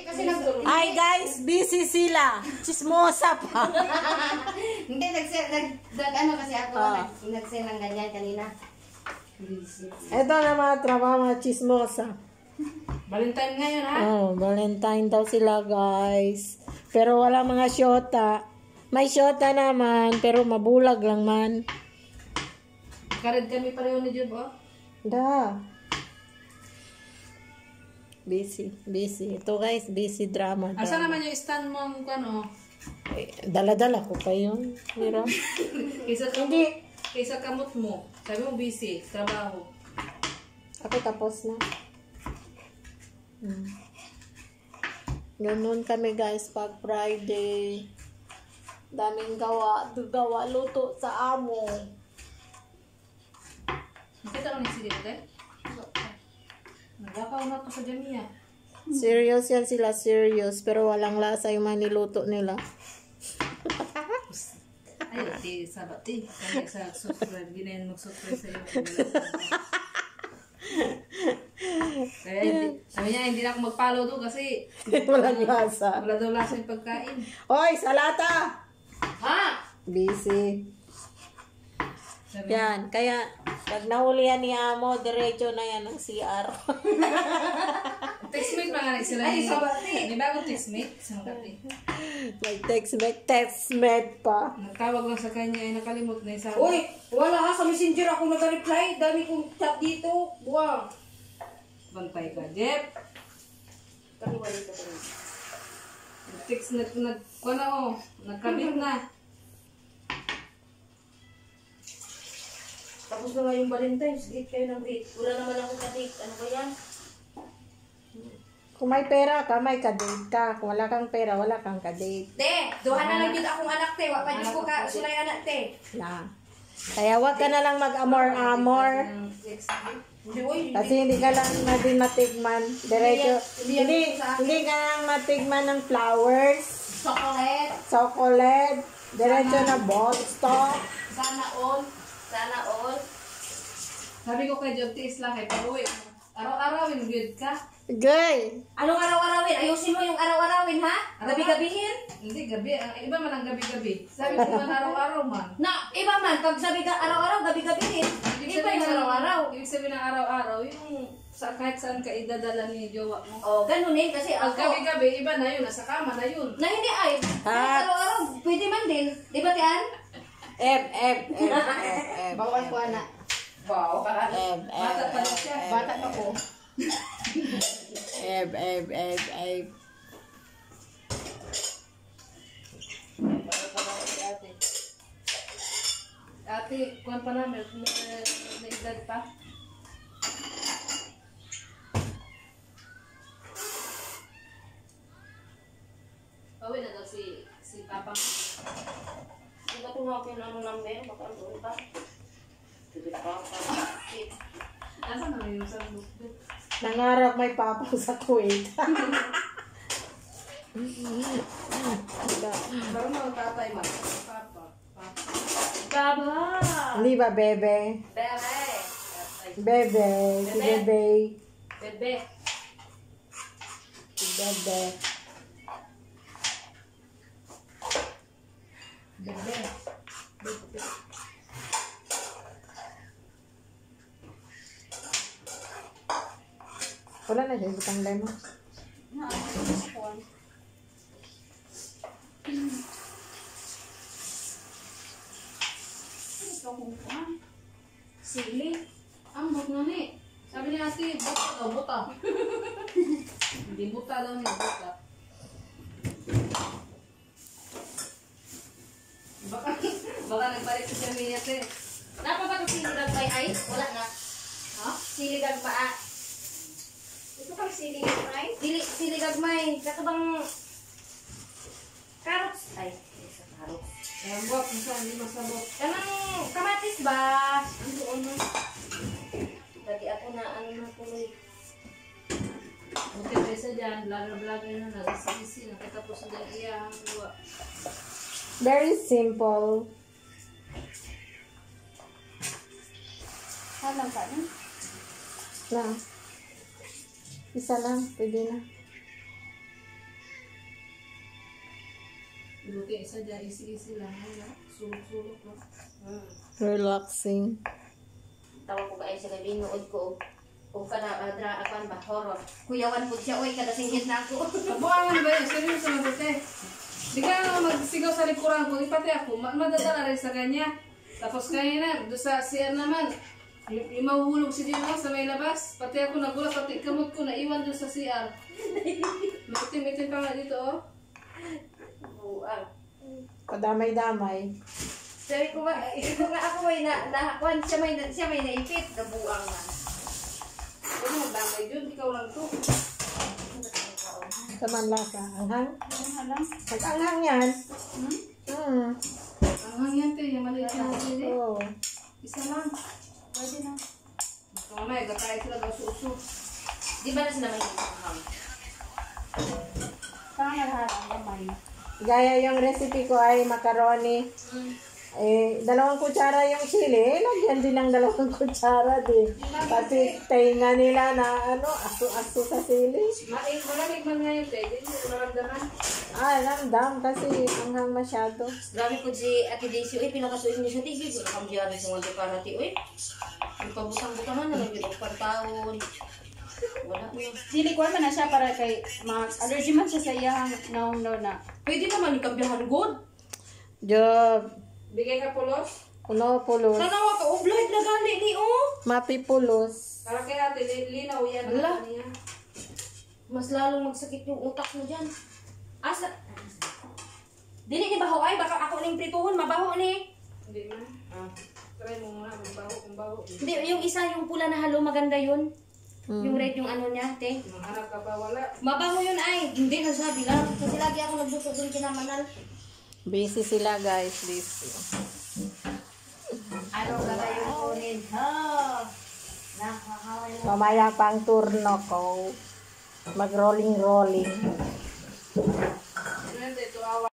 Kasi nagtulong. Ay guys, busy sila. Chismosa pa. Hindi, ano kasi ako, nag-send ng ganyan kanina. Ito na mga trabaho, mga chismosa. Valentine ngayon, ha? Oh, Valentine daw sila guys. Pero wala mga syota. May syota naman, pero mabulag lang man. Kared kami pareho ni Job, oh. Da. Busy. Ito guys, busy drama. Asa naman yung stand mo, ano? Dala-dala ko pa yun. Mira. Kaysa kamot mo. Sabi mo busy, trabaho. Ako tapos na. Ganun kami guys pag Friday. Daming gawa, luto sa amo. Nakita mo ni Sidi mo, nagakaw na to sa Jamia. Serious yan sila, serious. Pero walang lasa yung maniluto nila. Ay, di sabat eh. Kaya sa subscribe, ginayon mag-subscribe sa iyo. Kaya sabi niya, hindi na ako mag-follow doon kasi Walang lasa. wala daw lasa yung pagkain. Hoy, salata! Ha? Busy. Sabi Yan, kaya pag nahulihan ni amo, diretso na yan ng CR. textmate mga nga sila. Ay, sabat eh. May bagong textmate. Isang gabi. May textmate pa. Nagtawag lang sa kanya, ay nakalimot na isa. Uy, wala ha, sa messenger ako nag-reply. Dami kong chat dito. Buwang. Bantay ka, Jeff. Kaniwala ka pa rin. Text nagkabit na. Tapos na nga yung Valentine's, date kayo ng date. Wala naman ako ka-date. Ano ba yan? Kung may pera ka, may kadate ka. Kung wala kang pera, wala kang kadate. Te, duha na lang yun akong anak, te. Wapa dyan ko ka, sulay anak, te. Na. Kaya wag ka na lang mag-amor-amor. Hindi, uy. Kasi hindi ka lang na din matigman. Diretso. Hindi ka lang matigman ng flowers. Chocolate. Diretso na ball stock. Sana all. Sana all. Sabi ko kay Job, tiis lang kay pag-uwi. Araw-arawin, good ka. Gay. Anong araw-arawin? Ayusin mo yung araw-arawin, ha? Gabi-gabihin? Hindi, gabi. Ang iba man ang gabi-gabi. Sabi ko man araw-araw man. Na, iba man. Pag sabi ka araw-araw, gabi-gabihin. Iba yung araw-araw. Ibig sabihin ng araw-araw, yung kahit saan ka idadala ni jowa mo. Oh, ganun eh. Kasi Pag ako, gabi-gabi, iba na yun. Nasa kama na yun. na hindi ay. Kahit araw-araw, pwede man din. Di ba, Tian? F. Bawal ko, anak. Wow, Bata pa rin siya. Bata pa ko. F. Ate, kuhan pa namin. May edad pa. Pauwi na daw si Papa. Di ba tumawag yung ano number? Baka doon pa. Nasaan na yung sa book? Nangarap may papaw sa Kuwait. Baru mga tatay man. Papa. Baba! Hindi ba, bebe? Bebe! Bebe. Si bebe. Bebe! Si bebe. Bebe. Wala na siya, butang lemon. Sili? Ambot na ni. Sabi ni ate, buta daw, buta. Hindi buta daw niya, buta. Baka nagbalik si Jamie ate. Napa ba itong siligag pa ay? Wala na. Ha? Siligag pa ah. Ito pang siligag pa ay? Siligag may. Kakabang carrots. Ay, isa carrots. Ayan, buwak, minsan hindi masabot. Kanang kamatis ba? Ang doon na. Dati ako na ano na tuloy. Buti pa isa dyan, vlogger-vlogger na nagsisisi. Nakatapos na dyan iya ang buwa. Very simple. Halang ka na? Lang. Isa lang, pwede na. Buti isa dyan, easy lang. Wala. Sulok-sulok lang. Relaxing. Tawa ko ba ay sa gabi nood ko. O kada apan ba horror. Kuyawan po siya oy kada singgit na ako. Kabuangan ba yun? Seryoso na te. Di ka magsigaw sa likuran ko. Ipati ako. Madadala rin sa kanya. Tapos kaya na, doon sa CR naman. Yung mahuhulog si Dino sa may labas. Pati ako nagulat. Pati kamot ko naiwan doon sa CR. Mitin pa nga dito oh. Buang. Kadamay-damay. Sabi ko ba, ako may nakuan siya may naipit na buang na. Ano magdamay yun? Ikaw lang to. Saman lasa. Anghang? Alam. Nag-anghang yan. Ang hangyan te. Yung maliit na hindi. Oo. Isa lang. Pwede na. Mamaya, gatay sila daw suso. Di ba na sila may isang Saan lahat ang gamay? Gaya yung recipe ko ay macaroni. Eh, 2 kutsara yung chili. Lagyan din ng 2 kutsara din. Pati tainga nila na aso-aso sa sili. Malamig man ngayon te. Hindi ko naramdaman. Ramdam kasi anghang masyado. Grabe po si Ate Daisy, uy, pinakasuin niya sa TV. Kung nakambiyarin sa mga dekarati, uy. Yung pabutang-butangan na lang yung pagtaon. Wala na. Dili ko man na siya para kay allergy man siya sa iyang naong na. Pwede naman ikambiyahan good. Job. Bigay ka pulos. Puno pulos. Tanawa ka, oblight na gali ni, oh. Mapi pulos. Para kay ate, linaw yan. Wala. Niya. Mas lalong magsakit yung utak mo dyan. Asa? Dili ni baho ay, baka ako ning prituhon, mabaho ni. Hindi man. Try mo muna, kung baho. Hindi, yung isa, yung pula na halo, maganda yun. Yung red yung ano niya, te. Hanap ka ba? Wala. Mabaho yun ay. Hindi, nagsabi lang. Kasi lagi ako nagluto dun kinamanal. Busy sila guys. Busy. Ano ka kayo kunin? Ha? Nakakawala. Mamaya pang turno ko. Mag-rolling-rolling. Ano, ito awa.